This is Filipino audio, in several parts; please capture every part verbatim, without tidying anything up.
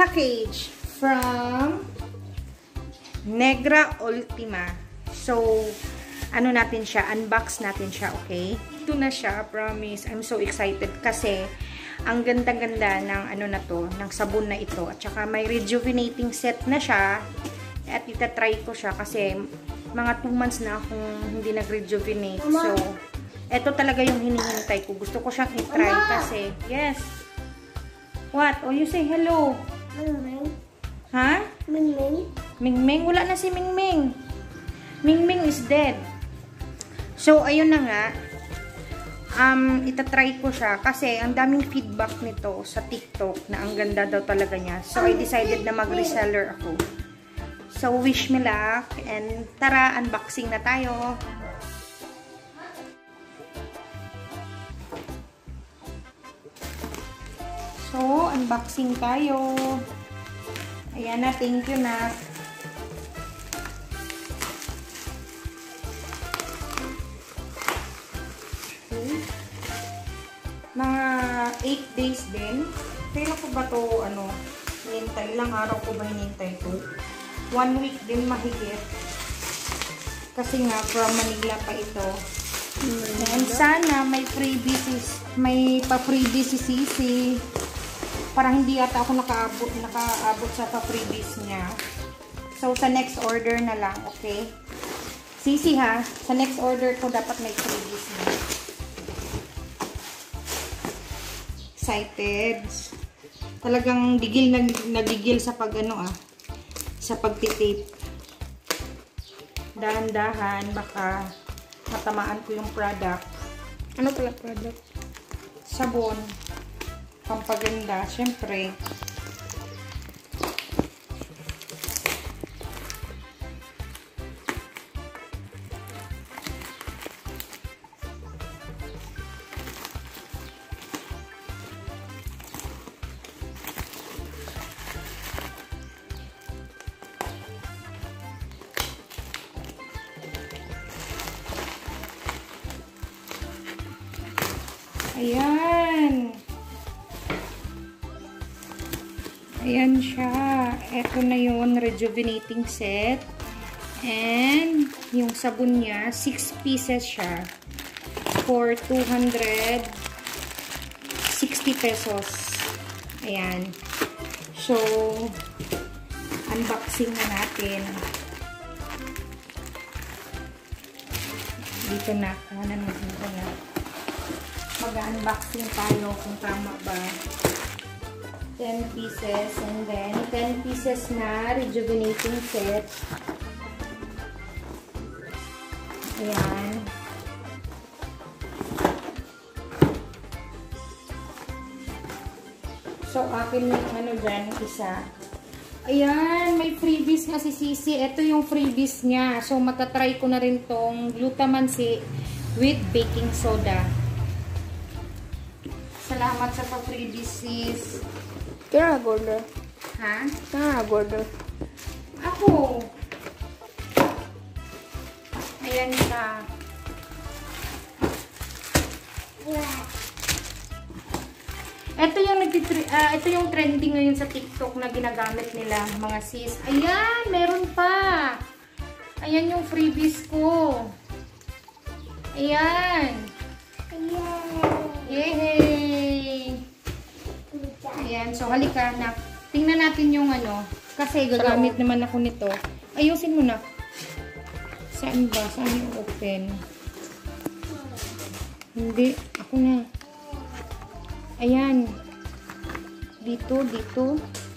package from Negra Ultima. So, ano natin siya, unbox natin siya, okay? Ito na siya, promise. I'm so excited kasi ang ganda-ganda ng ano na to, ng sabon na ito. At saka may rejuvenating set na siya. At itatry ko siya kasi mga two months na akong hindi nag-rejuvenate. So, ito talaga yung hinihintay ko. Gusto ko siyang i-try kasi, yes. What? Oh, you say hello. Mingming. Ha? Mingming. Mingming? Wala na si Mingming. Mingming is dead. So, ayun na nga. Um, itatry ko siya kasi ang daming feedback nito sa TikTok na ang ganda daw talaga niya. So, I decided na mag-reseller ako. So, wish me luck and tara, unboxing na tayo. So, unboxing tayo. Ayan na, thank you na. Okay. Mga eight days din. Pero ko ba to ano, hinintay? Ilang araw ko ba hinintay to? One week din mahigit. Kasi nga, from Manila pa ito. And sana may freebies, may pa-freebies si Sisi. Parang hindi yata ako nakaabot, nakaabot sa pa-freebies niya. So, sa next order na lang, okay? Sisi ha, sa next order ko dapat may freebies na. Excited. Talagang digil na nagigil sa pag ano ah, sa pagtitape. Dahan-dahan, baka matamaan ko yung product. Ano pala product? Sabon. Pampaganda, syempre. Ayan. Ayan siya. Ito na yung rejuvenating set. And yung sabon niya, six pieces siya. For two hundred sixty pesos. Ayan. So, unboxing na natin. Dito na. Kanan mo dito na. Mag-unboxing tayo kung tama ba. ten pieces and then ten pieces na rejuvenating set. Ayan. So, akin yung ano dyan, isa. Ayan, may freebies nga si Sisi. Ito yung freebies niya. So, matatry ko na rin tong Glutamansi with baking soda. Salamat sa pa-freebies, sis. Kaya nag-order. Ha? Kaya nag-order. Ako. Ayan siya. Ito yung uh, ito yung trending ngayon sa TikTok na ginagamit nila, mga sis. Ayan, meron pa. Ayan yung freebies ko. Ayan. Yay! Ayan, so halika na. Tingnan natin yung ano, kasi gagamit naman ako nito. Ayusin mo na. Saan ba? Saan yung open? Hindi, ako na. Ayan. Dito, dito.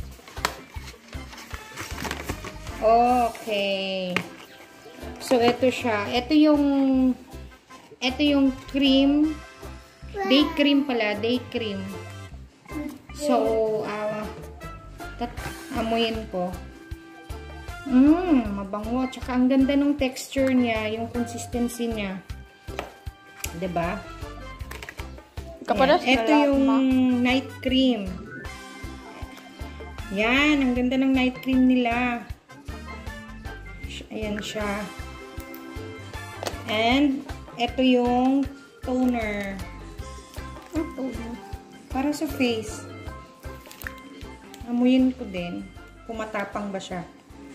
Okay. So, ito siya. Ito yung ito yung cream. Day cream pala. Day cream. So, uh, tat amuyin ko. Mmm, mabango. Tsaka ang ganda ng texture niya, yung consistency niya. Diba? Ayan. Ito yung night cream. Yan, ang ganda ng night cream nila. Ayan siya. And, ito yung toner. Ang toner. Para sa face. Amuyin ko din. Pumatapang ba siya.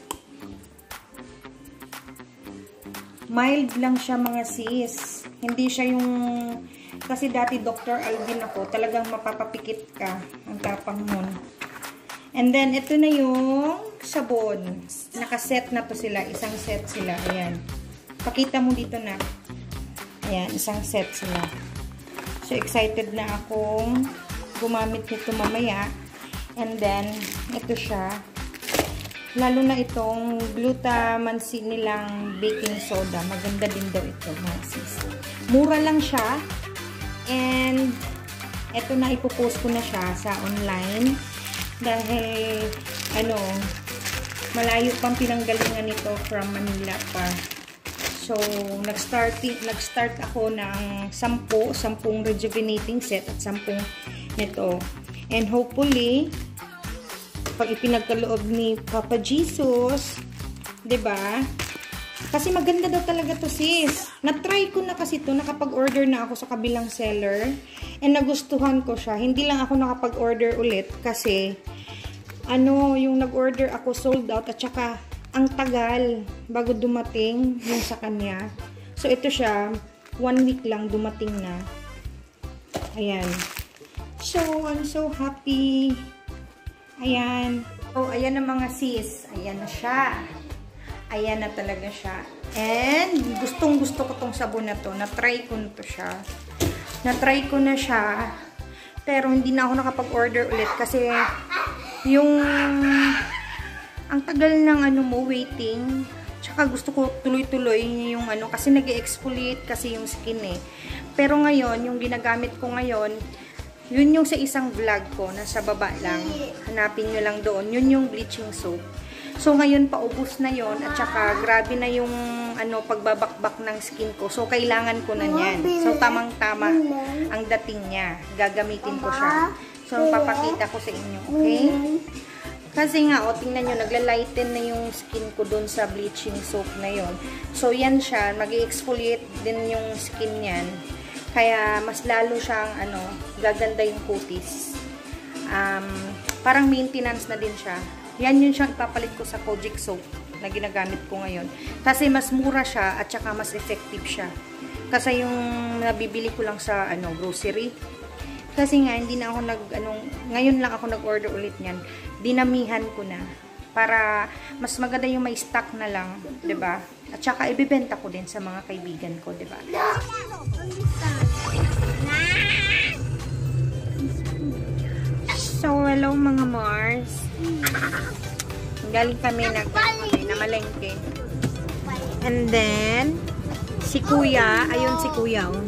Mild lang siya mga sis. Hindi siya yung... Kasi dati Doctor Alvin ako, talagang mapapapikit ka. Ang tapang nun. And then, ito na yung sabon. Nakaset na to sila. Isang set sila. Ayan. Pakita mo dito na. Ayan, isang set sila. So, excited na akong gumamit nito mamaya. And then, ito siya. Lalo na itong glutamansi nilang baking soda. Maganda din daw ito, mga sis. Mura lang siya. And, ito na, ipopost ko na siya sa online. Dahil, ano, malayo pang pinanggalingan nito from Manila pa. So, nag-start, nag-start ako ng sampu, sampung rejuvenating set at sampung nito. And hopefully, pag ipinagkaloob ni Papa Jesus, 'di ba? Kasi maganda daw talaga to, sis. Na-try ko na kasi to, nakapag-order na ako sa kabilang seller and nagustuhan ko siya. Hindi lang ako nakapag-order ulit kasi ano, yung nag-order ako sold out at saka ang tagal bago dumating yung sa kanya. So ito siya, one week lang dumating na. Ayan. So, I'm so happy. Ayan. Oh, ayan na mga sis. Ayan na siya. Ayan na talaga siya. And, gustong gusto ko tong sabon na to. Na-try ko na to siya. Na-try ko na siya. Pero, hindi na ako nakapag-order ulit. Kasi, yung, ang tagal ng ano mo, waiting. Tsaka gusto ko tuloy-tuloy yung ano. Kasi nag-exfoliate kasi yung skin eh. Pero ngayon, yung ginagamit ko ngayon, yun yung sa isang vlog ko, nasa baba lang. Hanapin nyo lang doon. Yun yung bleaching soap. So, ngayon paubos na yon at saka grabe na yung ano, pagbabakbak ng skin ko. So, kailangan ko na yan. So, tamang-tama ang dating niya. Gagamitin ko siya. So, papakita ko sa inyo. Okay? Kasi nga, o, tingnan nyo, naglalighten na yung skin ko doon sa bleaching soap na yon. So, yan siya. Mag-exfoliate din yung skin niyan. Kaya, mas lalo siyang, ano, gaganda yung kutis. Um, parang maintenance na din siya. Yan yun siyang ipapalit ko sa Kojic soap na ginagamit ko ngayon. Kasi mas mura siya at saka mas effective siya. Kasi yung nabibili ko lang sa, ano, grocery. Kasi nga, hindi na ako nag, anong, ngayon lang ako nag-order ulit niyan. Dinamihan ko na. Para mas maganda yung may stock na lang, 'di ba? At saka ibebenta ko din sa mga kaibigan ko, 'di ba? So, hello mga Mars. Galing kami na na malengke. And then si Kuya, ayun si Kuya. Oh.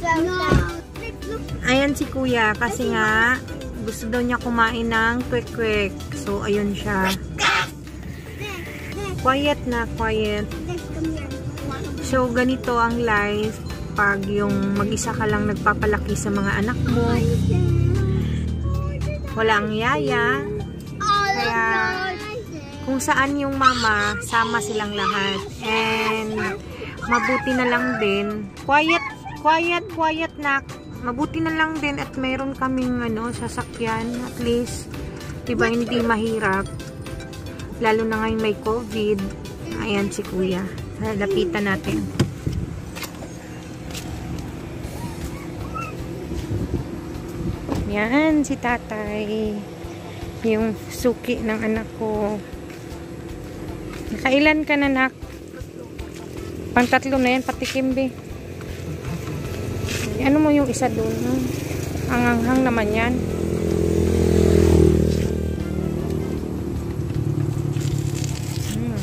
Ayan si Kuya kasi nga gusto daw niya kumain ng quick-quick. So, ayun siya. Quiet na, quiet. So, ganito ang life pag yung mag-isa ka lang nagpapalaki sa mga anak mo. Walang yaya. Kaya, kung saan yung mama, sama silang lahat. And, mabuti na lang din. Quiet, quiet, quiet na. Mabuti na lang din at mayroon kaming ano, sasakyan at least, diba, hindi mahirap lalo na ngayon may COVID. Ayan si Kuya, lapitan natin. Yan si tatay, yung suki ng anak ko. Kailan ka na, nak? Pang tatlo na yan, pati Kimbe. Ano mo yung isa doon? Ang hanghang naman yan. Hmm.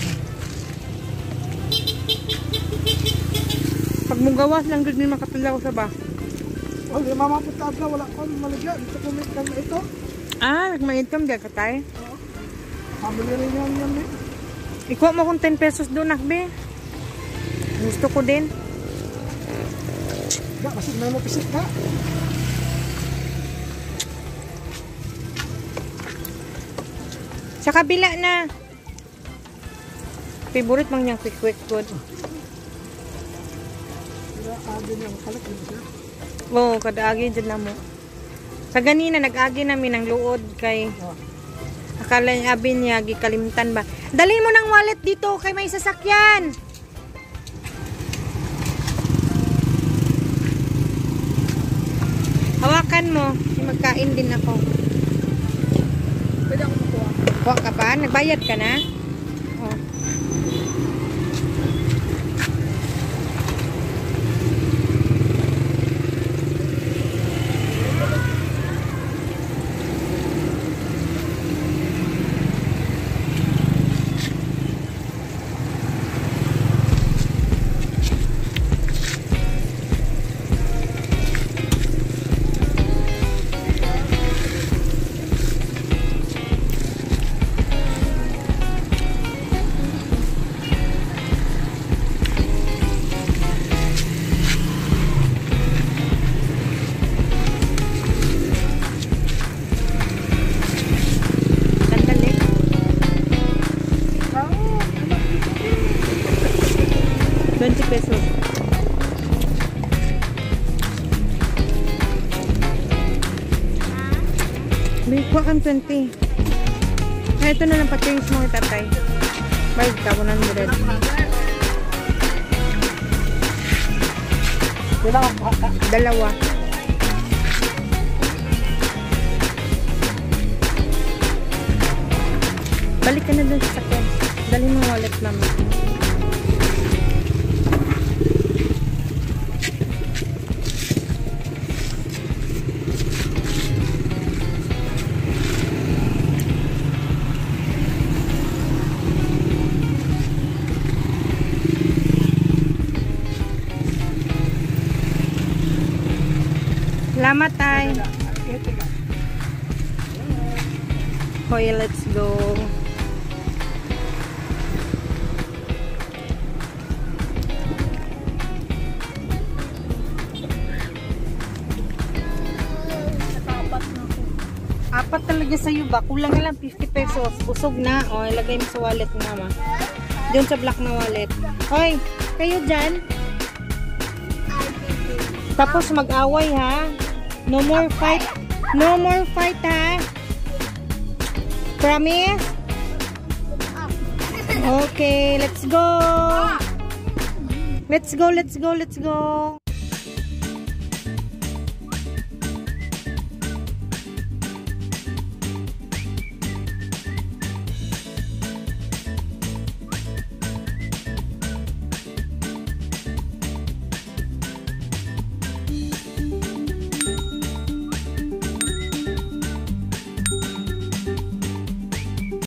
Pag mong gawas lang din makatulaw sa ba? Oh, di mama po tabla, wala ko maligyan. Ito kumit kami ito. Ah, nagmaitom dyan ka tayo? Oo. Pabili rin yan yan eh. Ikuha mo kung ten pesos doon, nakbe. Gusto ko din. Ya, masih may mapisit ka. Sa kabila na. Favorite mang niyang quick-quick food. Kaya agin yung kalat yun siya. Oo, kada agi dyan na mo. Sa ganina, nag-agi namin ng luod kay Oh. Akala niya, abi niya, gikalimtan ba? Dalhin mo ng wallet dito, kay may sasakyan. Hawakan mo. Magkain din ako. Pwede ako makuha. Kuha ka pa? Nagbayad ka na? Oh. Sandali. twenty pesos. May kuha kang twenty. Ay, ito na lang pa-change mo kay tatay. Bayad ka, one hundred. Dalawa. Balik ka na dun sa sakyan. Dali mo wallet, mama. Salamat, tay. Okay, let's go. Nakapat na ako. Apat talaga sa'yo ba? Kulang na lang fifty pesos. Busog na. O, ilagay mo sa wallet mo, mama. Doon sa black na wallet. Hoy, kayo dyan. Tapos mag-away, ha? No more fight. No more fight, ha? Promise? Okay, let's go. Let's go, let's go, let's go.